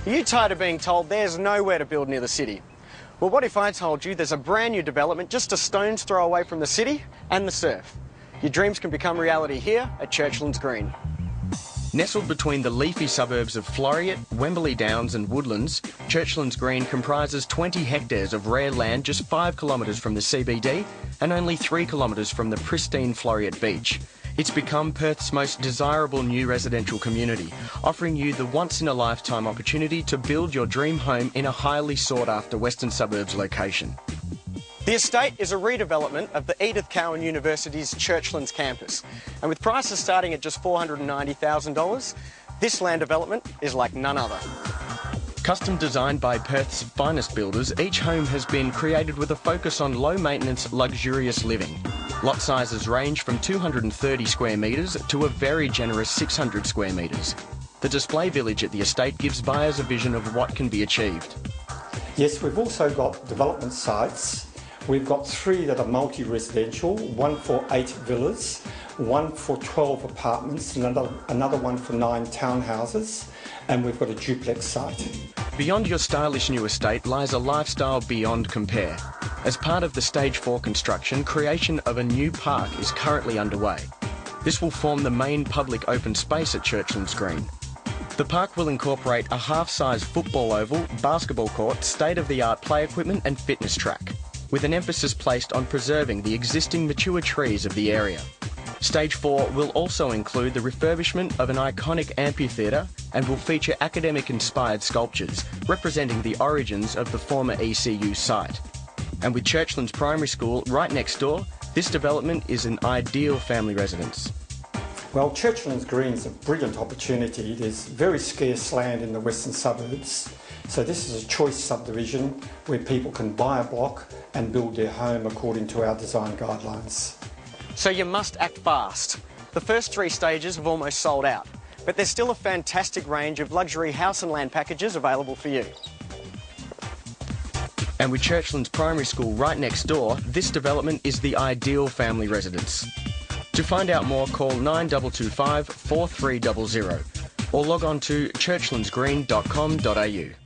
Are you tired of being told there's nowhere to build near the city? Well, what if I told you there's a brand new development just a stone's throw away from the city and the surf? Your dreams can become reality here at Churchlands Green. Nestled between the leafy suburbs of Floreat, Wembley Downs and Woodlands, Churchlands Green comprises 20 hectares of rare land just 5 kilometres from the CBD and only 3 kilometres from the pristine Floreat beach. It's become Perth's most desirable new residential community, offering you the once-in-a-lifetime opportunity to build your dream home in a highly sought-after Western Suburbs location. The estate is a redevelopment of the Edith Cowan University's Churchlands campus, and with prices starting at just $490,000, this land development is like none other. Custom designed by Perth's finest builders, each home has been created with a focus on low-maintenance, luxurious living. Lot sizes range from 230 square metres to a very generous 600 square metres. The display village at the estate gives buyers a vision of what can be achieved. Yes, we've also got development sites. We've got 3 that are multi-residential, one for 8 villas, one for 12 apartments, another one for 9 townhouses, and we've got a duplex site. Beyond your stylish new estate lies a lifestyle beyond compare. As part of the Stage 4 construction, creation of a new park is currently underway. This will form the main public open space at Churchlands Green. The park will incorporate a half-size football oval, basketball court, state-of-the-art play equipment and fitness track, with an emphasis placed on preserving the existing mature trees of the area. Stage 4 will also include the refurbishment of an iconic amphitheatre and will feature academic-inspired sculptures representing the origins of the former ECU site. And with Churchlands Primary School right next door, this development is an ideal family residence. Well, Churchlands Green is a brilliant opportunity. There's very scarce land in the western suburbs, so this is a choice subdivision where people can buy a block and build their home according to our design guidelines. So you must act fast. The first 3 stages have almost sold out, but there's still a fantastic range of luxury house and land packages available for you. And with Churchlands Primary School right next door, this development is the ideal family residence. To find out more, call 9225 4300 or log on to churchlandsgreen.com.au.